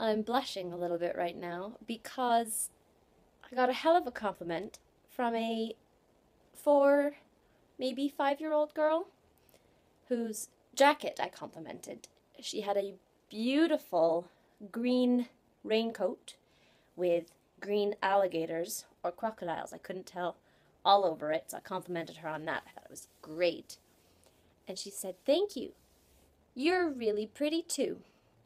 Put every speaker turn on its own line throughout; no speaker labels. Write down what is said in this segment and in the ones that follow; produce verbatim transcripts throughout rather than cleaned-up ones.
I'm blushing a little bit right now because I got a hell of a compliment from a four, maybe five-year-old girl whose jacket I complimented. She had a beautiful green raincoat with green alligators or crocodiles. I couldn't tell, all over it, so I complimented her on that. I thought it was great. And she said, "Thank you. You're really pretty too."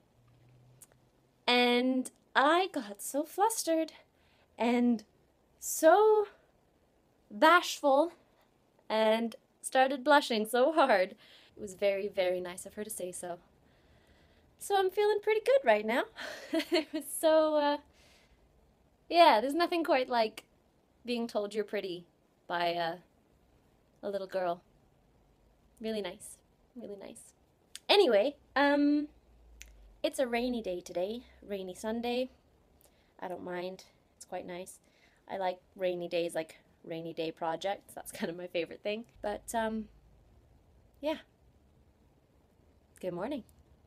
And I got so flustered and so bashful and started blushing so hard. It was very, very nice of her to say so. So I'm feeling pretty good right now. It was so, uh, yeah, there's nothing quite like being told you're pretty by uh, a little girl. Really nice, really nice. Anyway, um, it's a rainy day today, rainy Sunday. I don't mind, it's quite nice. I like rainy days, like rainy day projects. That's kind of my favorite thing. But, um, yeah. Good morning.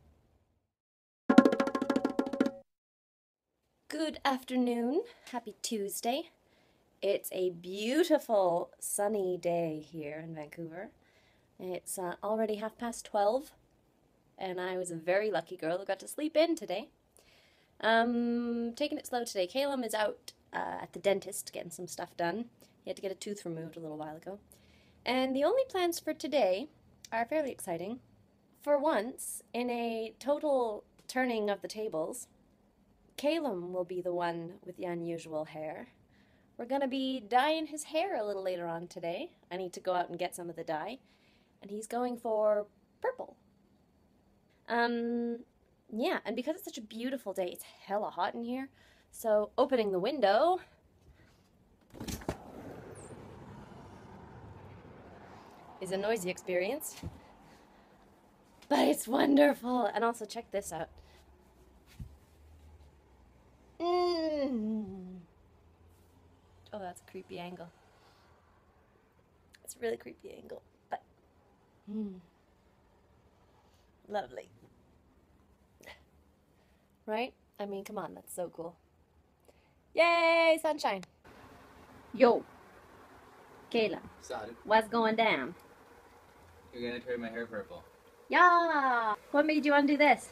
Good afternoon. Happy Tuesday. It's a beautiful sunny day here in Vancouver. It's uh, already half past twelve, and I was a very lucky girl who got to sleep in today. Um, taking it slow today. Kaelam is out uh, at the dentist getting some stuff done. He had to get a tooth removed a little while ago. And the only plans for today are fairly exciting. For once, in a total turning of the tables, Kaelam will be the one with the unusual hair. We're going to be dyeing his hair a little later on today. I need to go out and get some of the dye. And he's going for purple. Um, yeah, and because it's such a beautiful day, it's hella hot in here. So opening the window is a noisy experience. But it's wonderful. And also check this out. Mm. Oh, that's a creepy angle. It's a really creepy angle, but mm. Lovely. Right? I mean, come on, that's so cool. Yay, sunshine. Yo. Kaelam.
Sorry.
What's going down?
You're gonna turn my hair purple.
Yeah. What made you want to do this?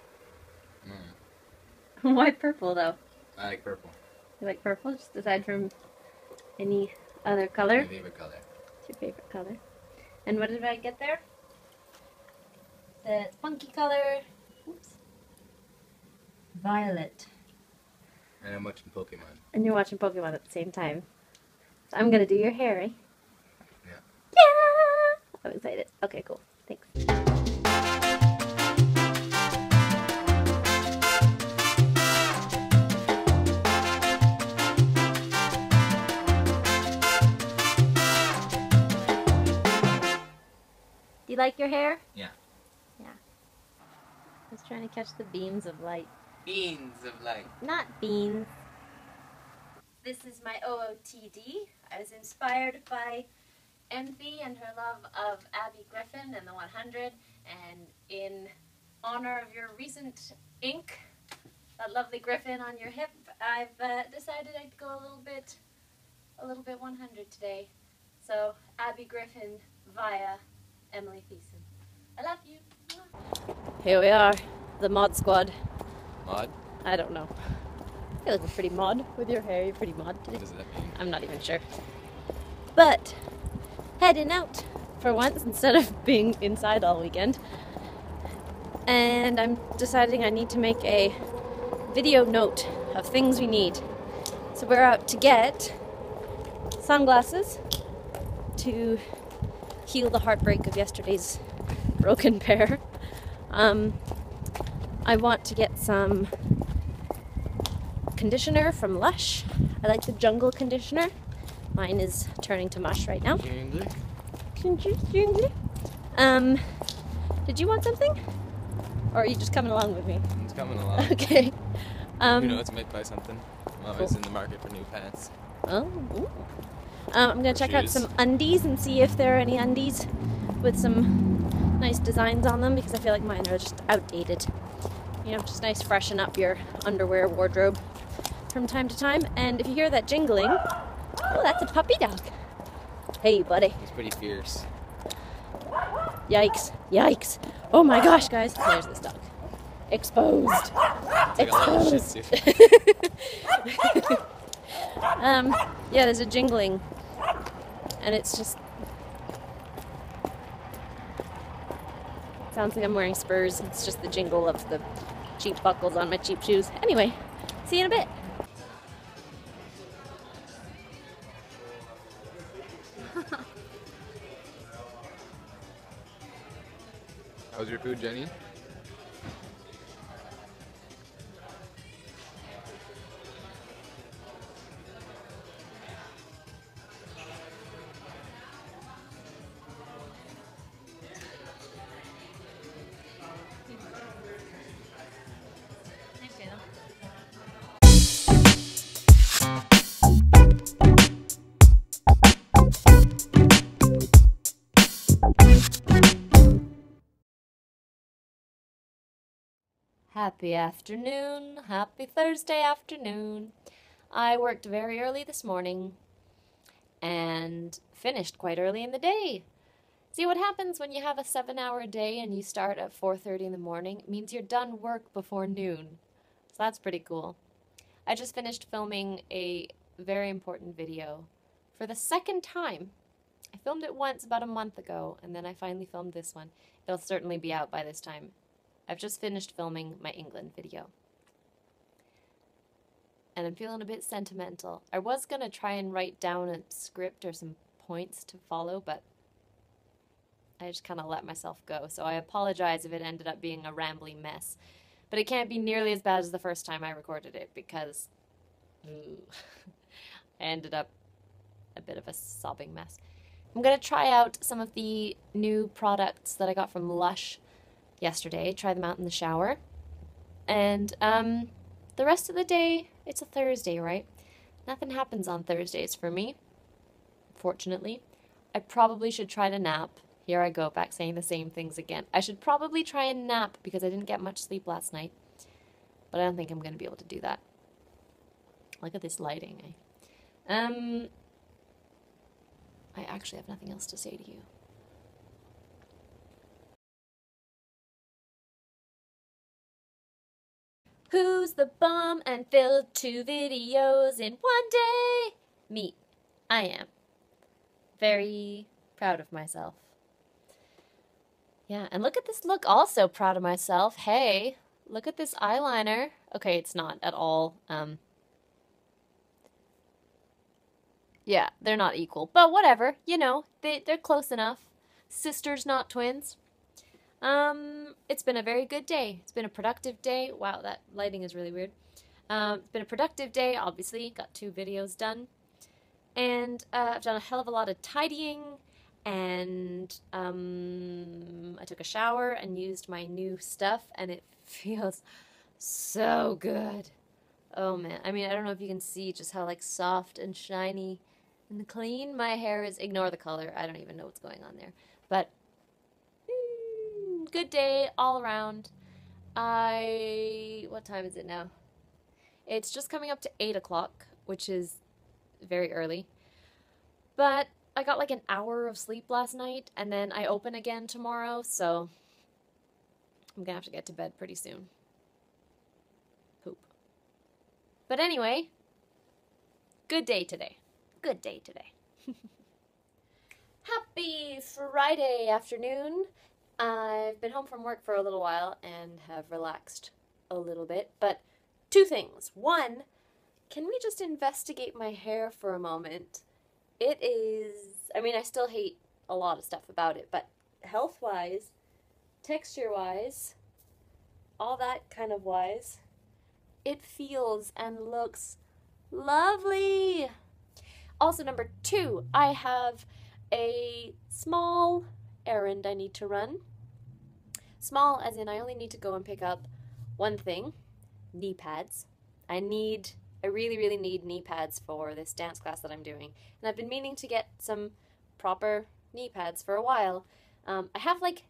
Mm.
Why purple, though?
I like purple.
You like purple, just aside from any other color?
My favorite color.
It's your favorite color. And what did I get there? The funky color. Oops. Violet.
And I'm watching Pokemon.
And you're watching Pokemon at the same time. So I'm gonna do your hair, eh?
Yeah.
Yeah! I'm excited. Okay, cool. Thanks. Do you like your hair?
Yeah.
Yeah. I was trying to catch the beams of light.
Beans of light.
Not beans. This is my O O T D. I was inspired by Envy and her love of Abby Griffin and the one hundred, and in honor of your recent ink, that lovely griffin on your hip, I've uh, decided I'd go a little bit, a little bit one hundred today. So Abby Griffin via Emily Thiessen. I love you. Here we are, the mod squad.
Mod?
I don't know. You're looking pretty mod with your hair. You're pretty mod today.
What does that mean?
I'm not even sure. But heading out for once instead of being inside all weekend. And I'm deciding I need to make a video note of things we need. So we're out to get sunglasses to heal the heartbreak of yesterday's broken pair. Um, I want to get some conditioner from Lush. I like the jungle conditioner. Mine is turning to mush right now. Um, did you want something? Or are you just coming along with me?
It's coming along.
Okay. Um,
Who knows, might buy something. I'm always
cool.
in the market for new pants.
Oh, ooh. Um, I'm going to check out
shoes.
some undies and see if there are any undies with some nice designs on them, because I feel like mine are just outdated. You know, just nice freshen up your underwear wardrobe from time to time. And if you hear that jingling, oh, that's a puppy dog. Hey, buddy.
He's pretty fierce.
Yikes. Yikes. Oh my gosh, guys. There's this dog. Exposed.
It's like a little Shih
Exposed.
Tzu.
um, yeah, there's a jingling. And it's just... sounds like I'm wearing spurs. It's just the jingle of the cheap buckles on my cheap shoes. Anyway, see you in a bit.
How's your food, Jenny?
Thanks, Kaelam. Happy afternoon, happy Thursday afternoon. I worked very early this morning and finished quite early in the day. See what happens when you have a seven hour day and you start at four thirty in the morning? It means you're done work before noon. So that's pretty cool. I just finished filming a very important video for the second time. I filmed it once about a month ago and then I finally filmed this one. It'll certainly be out by this time. I've just finished filming my England video. And I'm feeling a bit sentimental. I was going to try and write down a script or some points to follow, but I just kind of let myself go. So I apologize if it ended up being a rambling mess. But it can't be nearly as bad as the first time I recorded it because ooh, I ended up a bit of a sobbing mess. I'm going to try out some of the new products that I got from Lush yesterday, try them out in the shower, and um, the rest of the day, it's a Thursday, right? Nothing happens on Thursdays for me, fortunately. I probably should try to nap. Here I go, back saying the same things again. I should probably try and nap because I didn't get much sleep last night, but I don't think I'm going to be able to do that. Look at this lighting, eh? Um, I actually have nothing else to say to you. Who's the bomb and filmed two videos in one day? Me. I am. Very proud of myself. Yeah, and look at this look. Also proud of myself. Hey, look at this eyeliner. Okay, it's not at all. Um, yeah, they're not equal. But whatever. You know, they, they're close enough. Sisters, not twins. Um, it's been a very good day. It's been a productive day. Wow, that lighting is really weird. Um, it's been a productive day, obviously. Got two videos done. And uh, I've done a hell of a lot of tidying. And um, I took a shower and used my new stuff. And it feels so good. Oh, man. I mean, I don't know if you can see just how, like, soft and shiny and clean my hair is. Ignore the color. I don't even know what's going on there. But good day all around. I, what time is it now? It's just coming up to eight o'clock, which is very early. But I got like an hour of sleep last night, and then I open again tomorrow, so I'm gonna have to get to bed pretty soon. Poop. But anyway, good day today. Good day today. Happy Friday afternoon. I've been home from work for a little while and have relaxed a little bit, but two things. One, can we just investigate my hair for a moment? It is, I mean, I still hate a lot of stuff about it, but health-wise, texture-wise, all that kind of wise, it feels and looks lovely. Also, number two, I have a small errand I need to run. Small as in I only need to go and pick up one thing, knee pads. I need, I really, really need knee pads for this dance class that I'm doing. And I've been meaning to get some proper knee pads for a while. Um, I have like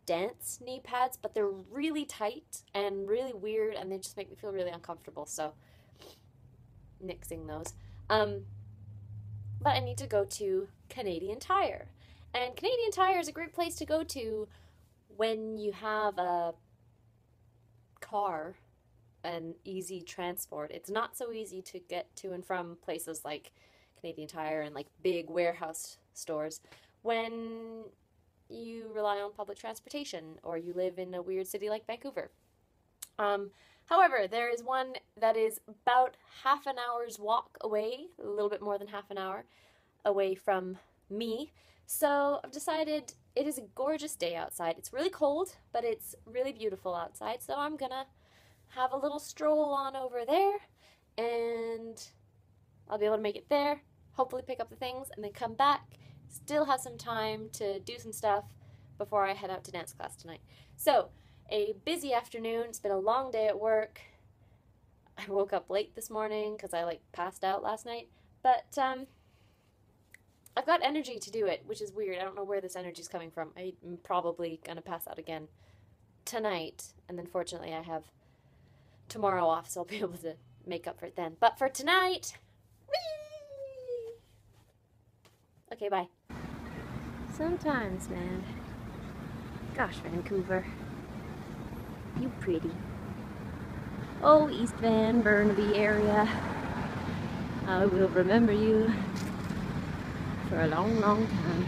dance knee pads, but they're really tight and really weird, and they just make me feel really uncomfortable, so nixing those. Um, but I need to go to Canadian Tire. And Canadian Tire is a great place to go to when you have a car and easy transport. It's not so easy to get to and from places like Canadian Tire and like big warehouse stores when you rely on public transportation or you live in a weird city like Vancouver. Um, however, there is one that is about half an hour's walk away, a little bit more than half an hour away from me. So I've decided it is a gorgeous day outside. It's really cold, but it's really beautiful outside. So I'm gonna have a little stroll on over there, and I'll be able to make it there, hopefully pick up the things, and then come back. Still have some time to do some stuff before I head out to dance class tonight. So, a busy afternoon. It's been a long day at work. I woke up late this morning because I like passed out last night. But um, I've got energy to do it, which is weird. I don't know where this energy is coming from. I'm probably going to pass out again tonight. And then fortunately I have tomorrow off, so I'll be able to make up for it then. But for tonight, whee! Okay, bye. Sometimes, man. Gosh, Vancouver. You pretty. Oh, East Van, Burnaby area. I will remember you for a long, long time.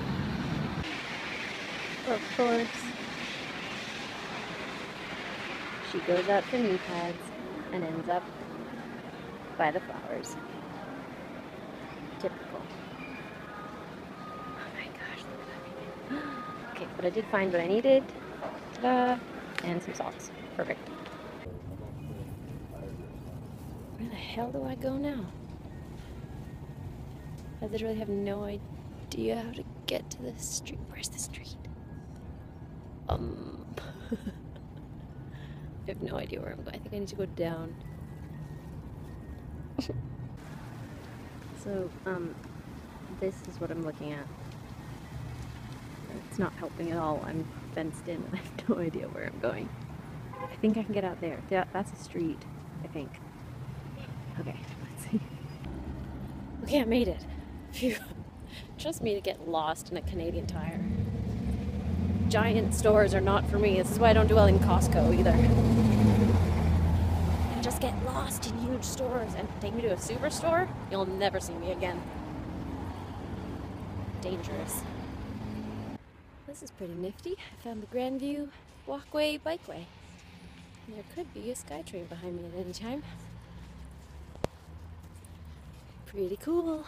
Of course. She goes out for Kneepads and ends up by the flowers. Typical. Oh my gosh, look at that. Okay, but I did find what I needed. Ta-da! And some socks. Perfect. Where the hell do I go now? I literally have no idea how to get to the street. Where's the street? Um... I have no idea where I'm going. I think I need to go down. So, um, this is what I'm looking at. It's not helping at all. I'm fenced in and I have no idea where I'm going. I think I can get out there. Yeah, that's a street, I think. Okay, let's see. Okay, I made it. Phew. Trust me to get lost in a Canadian Tire. Giant stores are not for me. This is why I don't do well in Costco either. I just get lost in huge stores and take me to a superstore, you'll never see me again. Dangerous. This is pretty nifty. I found the Grandview walkway bikeway. And there could be a SkyTrain behind me at any time. Pretty cool.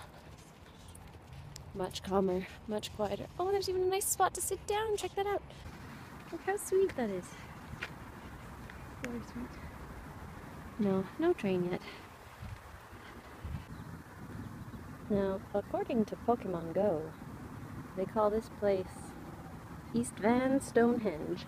Much calmer, much quieter. Oh, there's even a nice spot to sit down. Check that out. Look how sweet that is. Very sweet. No, no train yet. Now, according to Pokemon Go, they call this place East Van Stonehenge.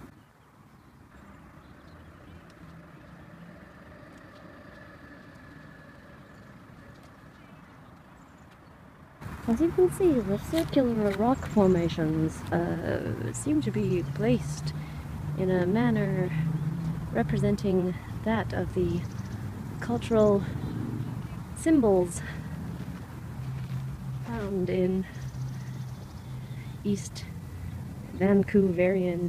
As you can see, the circular rock formations uh, seem to be placed in a manner representing that of the cultural symbols found in East Vancouverian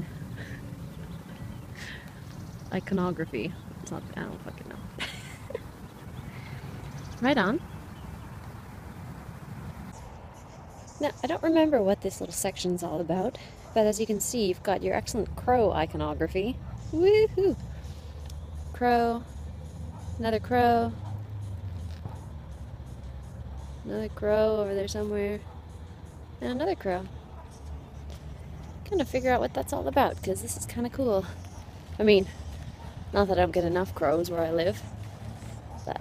iconography. It's not, I don't fucking know. Right on. Now, I don't remember what this little section's all about, but as you can see, you've got your excellent crow iconography. Woohoo! Crow, another crow, another crow over there somewhere, and another crow. Kind of figure out what that's all about, because this is kind of cool. I mean, not that I don't get enough crows where I live, but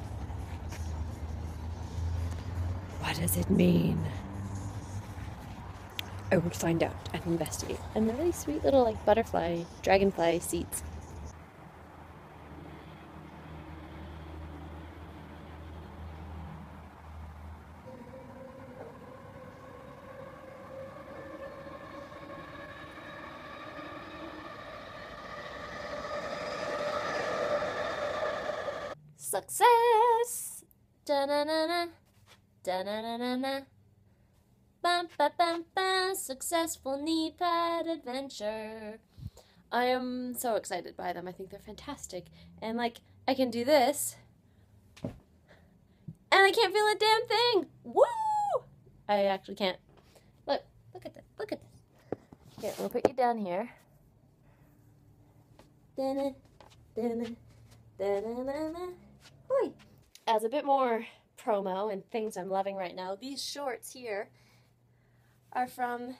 what does it mean? I will find out and investigate. And they're really sweet little like butterfly, dragonfly seats. Success! Da-na-na-na. Da-na-na-na-na. Bum, ba, bum, ba. Successful Kneepad adventure. I am so excited by them. I think they're fantastic. And, like, I can do this. And I can't feel a damn thing! Woo! I actually can't. Look. Look at this. Look at this. Here, we'll put you down here. Da-na, da-na, da-na-na-na. Hoi. As a bit more promo and things I'm loving right now, these shorts here are from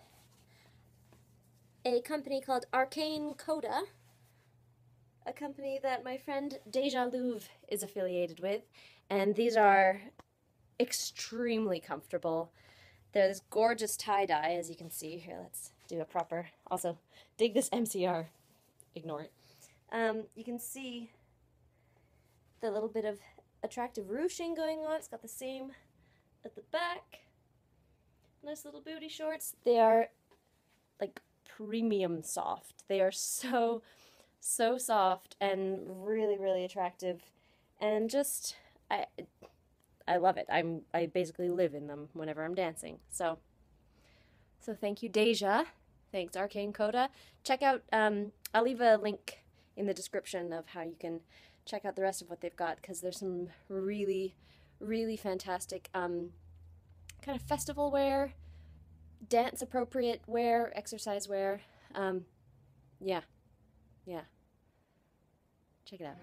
a company called Arcane Coda, a company that my friend Deja Louv is affiliated with, and these are extremely comfortable. They're this gorgeous tie-dye, as you can see. Here, let's do a proper, also, dig this M C R, ignore it. Um, you can see the little bit of attractive ruching going on. It's got the same at the back. Nice little booty shorts. They are like premium soft. They are so, so soft and really, really attractive. And just, I I love it. I'm I basically live in them whenever I'm dancing. So, so thank you, Deja. Thanks, Arcane Coda. Check out, um, I'll leave a link in the description of how you can check out the rest of what they've got, because there's some really, really fantastic um, kind of festival wear, dance appropriate wear, exercise wear. Um, yeah, yeah. Check it out.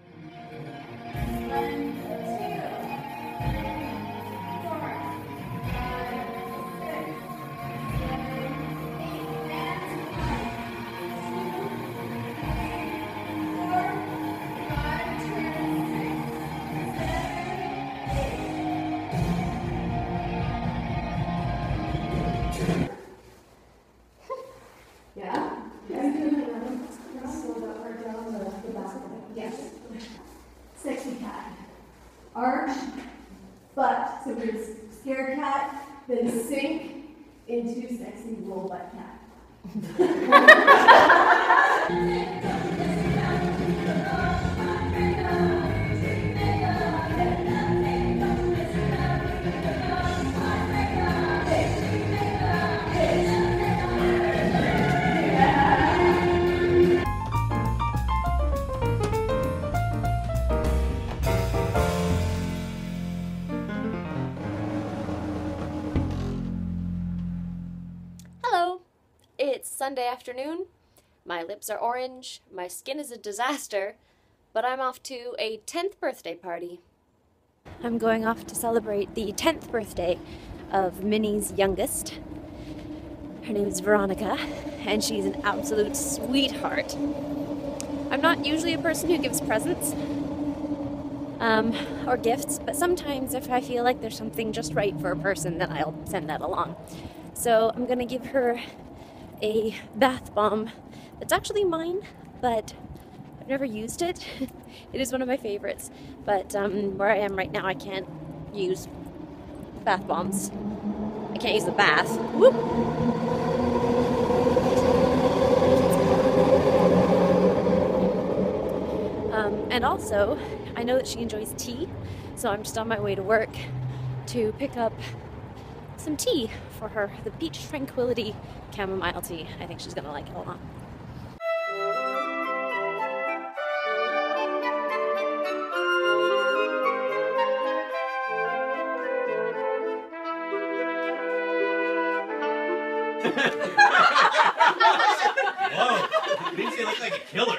Sexy cat. Arch, butt. So there's scared cat, then sink into sexy roll butt cat.
It's Sunday afternoon, my lips are orange, my skin is a disaster, but I'm off to a tenth birthday party. I'm going off to celebrate the tenth birthday of Minnie's youngest. Her name is Veronica, and she's an absolute sweetheart. I'm not usually a person who gives presents um, or gifts, but sometimes if I feel like there's something just right for a person, then I'll send that along. So I'm gonna give her a bath bomb that's actually mine, but I've never used it. It is one of my favorites, but um, where I am right now I can't use bath bombs. I can't use the bath. Whoop! Um, and also, I know that she enjoys tea, so I'm just on my way to work to pick up some tea for her, the Peach Tranquility Chamomile Tea. I think she's gonna like it a lot.
Whoa, makes you look like a killer.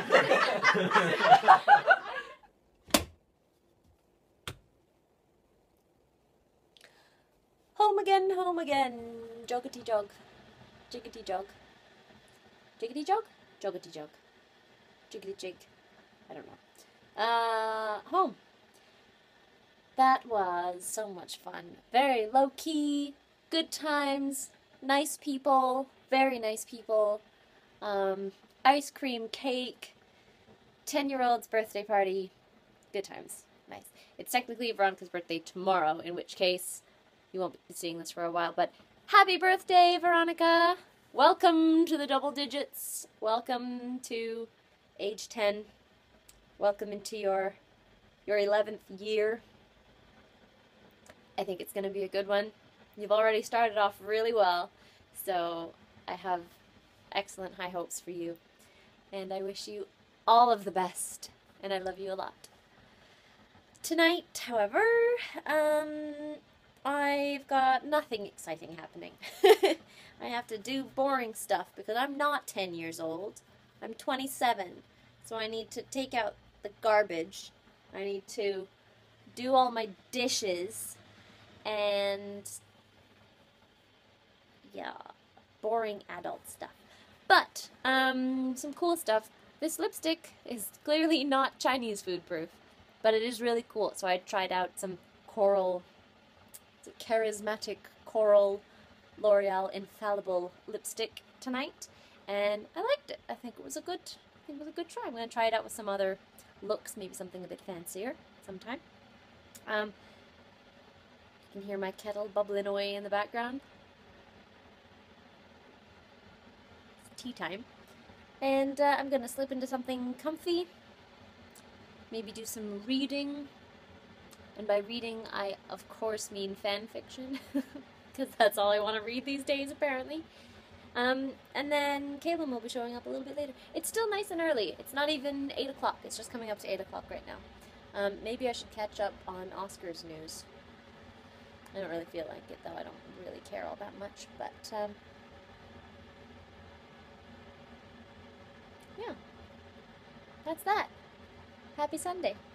Home again, home again. Joggity jog. Jiggity jog. Jiggity jog? Joggity jog. Jiggity jig. I don't know. Uh, home. That was so much fun. Very low key, good times, nice people, very nice people. Um, ice cream, cake, ten year old's birthday party. Good times. Nice. It's technically Veronica's birthday tomorrow, in which case you won't be seeing this for a while, but happy birthday, Veronica! Welcome to the double digits. Welcome to age ten. Welcome into your your eleventh year. I think it's going to be a good one. You've already started off really well, so I have excellent high hopes for you. And I wish you all of the best, and I love you a lot. Tonight, however, um, I've got nothing exciting happening. I have to do boring stuff because I'm not ten years old. I'm twenty-seven, so I need to take out the garbage. I need to do all my dishes, and yeah, boring adult stuff. But, um, some cool stuff. This lipstick is clearly not Chinese food proof, but it is really cool. So I tried out some coral, charismatic coral L'Oreal Infallible lipstick tonight, and I liked it. I think it was a good, I think it was a good try. I'm going to try it out with some other looks, maybe something a bit fancier sometime. Um, you can hear my kettle bubbling away in the background. It's tea time. And uh, I'm going to slip into something comfy, maybe do some reading. And by reading, I of course mean fan fiction, because that's all I want to read these days, apparently. Um, and then Kaelam will be showing up a little bit later. It's still nice and early. It's not even eight o'clock. It's just coming up to eight o'clock right now. Um, maybe I should catch up on Oscars news. I don't really feel like it, though. I don't really care all that much. But, um, yeah. That's that. Happy Sunday.